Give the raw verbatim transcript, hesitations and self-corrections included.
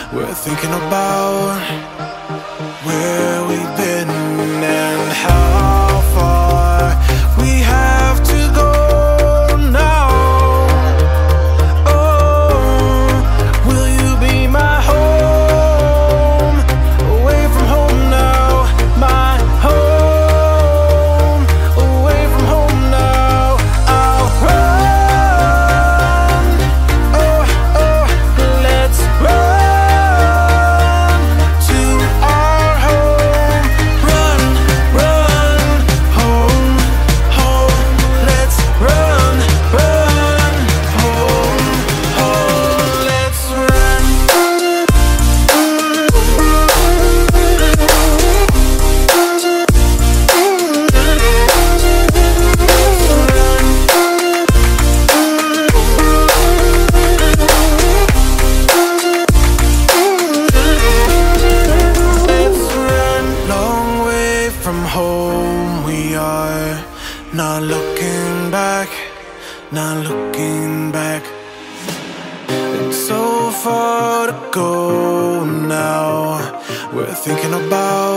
We're thinking about where we've been and how far we have to go now. Oh, will you be my home? Away from home now, my home. Away from home now, I'll run. Oh, oh, let's run to our home. Run, run, home, home. Let's run, run, home, home. Let's run. Let's run. Long way from home we are, not looking back, not looking back. It's so far to go now. We're thinking about